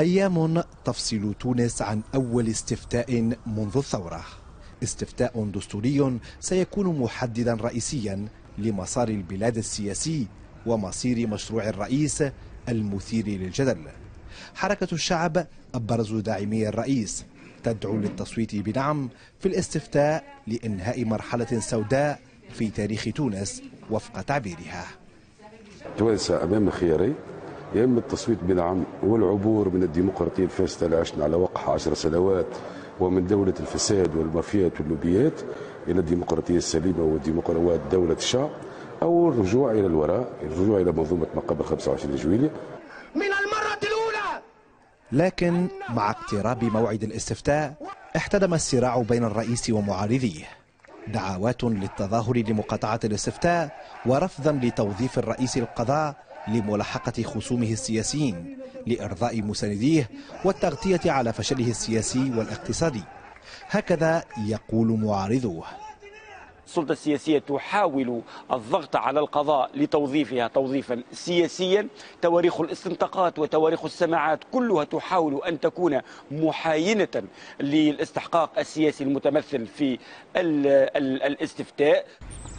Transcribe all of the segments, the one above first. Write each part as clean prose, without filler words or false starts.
أيام تفصل تونس عن أول استفتاء منذ الثورة، استفتاء دستوري سيكون محددا رئيسيا لمسار البلاد السياسي ومصير مشروع الرئيس المثير للجدل. حركة الشعب أبرز داعمي الرئيس تدعو للتصويت بنعم في الاستفتاء لإنهاء مرحلة سوداء في تاريخ تونس وفق تعبيرها. تونس أمام خيارين، يا إما التصويت بنعم والعبور من الديمقراطية الفاسدة اللي عشنا على وقعها 10 سنوات ومن دولة الفساد والمافيات واللوبيات إلى الديمقراطية السليمة ودولة الشعب، أو الرجوع إلى الوراء، الرجوع إلى منظومة ما قبل 25 جويلية من المرة الأولى. لكن مع اقتراب موعد الاستفتاء احتدم الصراع بين الرئيس ومعارضيه، دعوات للتظاهر لمقاطعة الاستفتاء ورفضا لتوظيف الرئيس القضاء لملاحقة خصومه السياسيين لإرضاء مسانديه والتغطية على فشله السياسي والاقتصادي. هكذا يقول معارضوه. السلطة السياسية تحاول الضغط على القضاء لتوظيفها توظيفا سياسيا. تواريخ الاستنطاقات وتواريخ السماعات كلها تحاول أن تكون محاينة للاستحقاق السياسي المتمثل في الاستفتاء.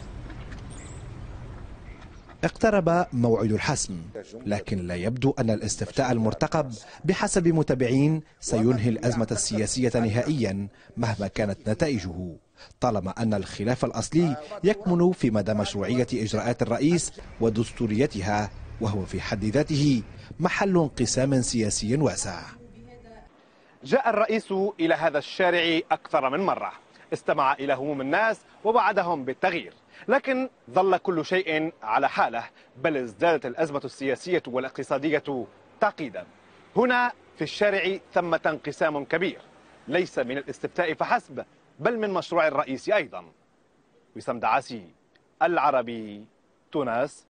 اقترب موعد الحسم، لكن لا يبدو أن الاستفتاء المرتقب بحسب متابعين سينهي الأزمة السياسية نهائيا مهما كانت نتائجه، طالما أن الخلاف الأصلي يكمن في مدى مشروعية إجراءات الرئيس ودستوريتها، وهو في حد ذاته محل انقسام سياسي واسع. جاء الرئيس إلى هذا الشارع أكثر من مرة، استمع إلى هموم الناس ووعدهم بالتغيير، لكن ظل كل شيء على حاله، بل ازدادت الأزمة السياسية والاقتصادية تعقيدا. هنا في الشارع ثمة انقسام كبير، ليس من الاستفتاء فحسب بل من مشروع الرئيس أيضا. وسام دعاسي، العربي، تونس.